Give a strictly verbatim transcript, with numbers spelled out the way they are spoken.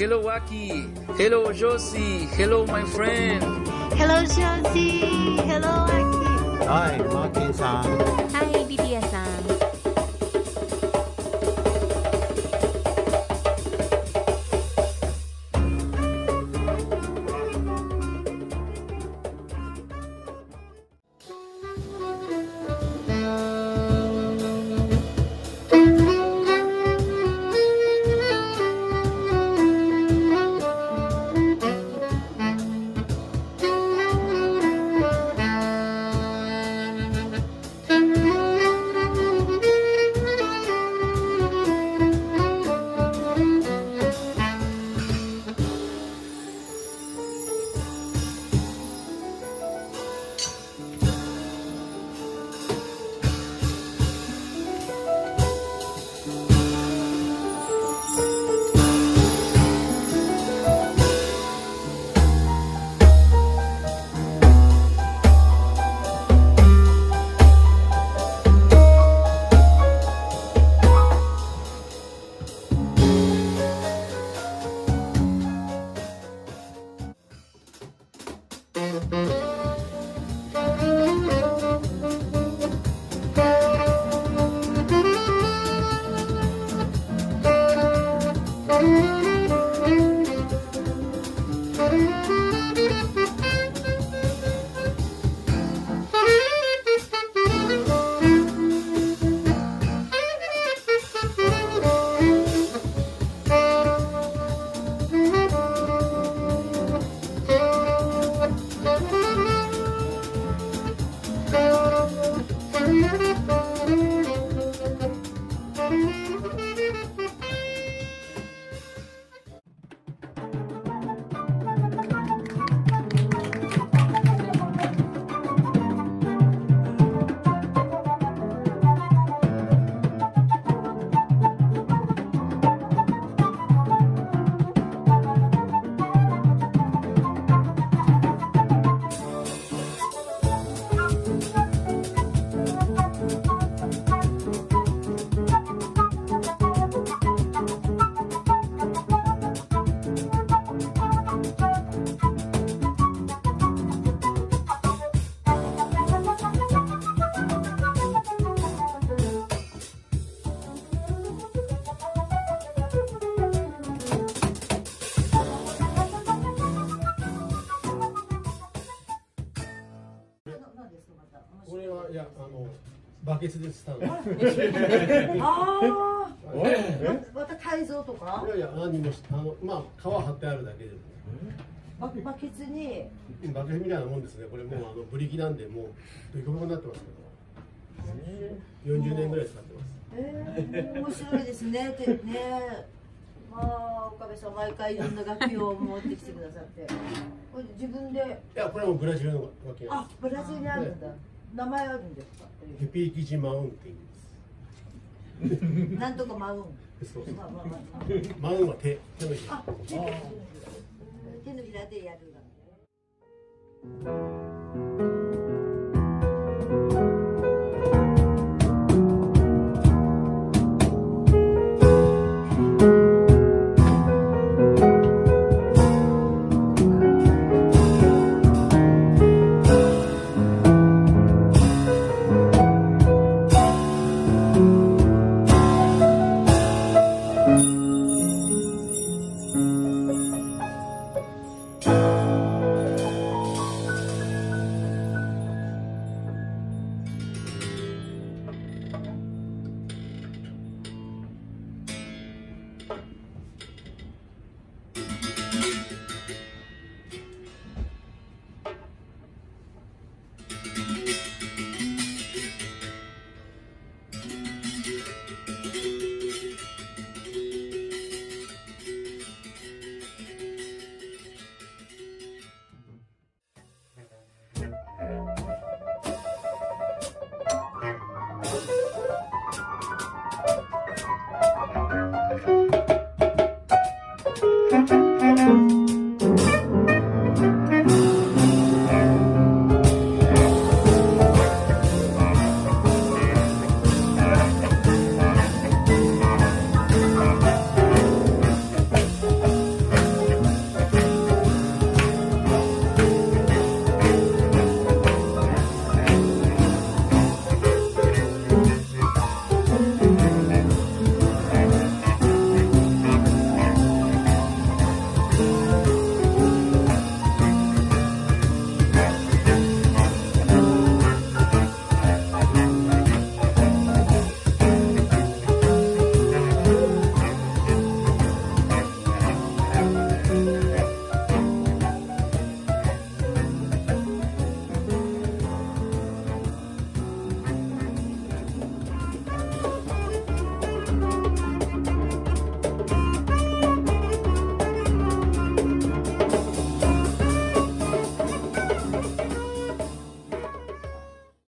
Hello, Waki. Hello, Josie. Hello, my friend. Hello, Josie. Hello, Aki. はい、マーキンさん。 はい、ビビアさん。 これはいやあのバケツでスタンド。 ああ。また改造とか。 いやいや何もあのまあ皮張ってあるだけで。 ババケツに。 バケツみたいなもんですね。これもうあのブリキなんでもうデコボコになってますけど。よんじゅうねんぐらい使ってます。 ええ面白いですね。てね。まあ岡部さん毎回いろんな楽器を持ってきてくださって。これ自分で。 いやこれもブラジルの楽器なんあです。 ブラジルにあるんだ。名前あるんですか。 ヘピーキジマウンティンです。 なんとかマウン。 そうそう。 まあまあまあ。 マウンは手手のひら。 あ手のひらでやるだ。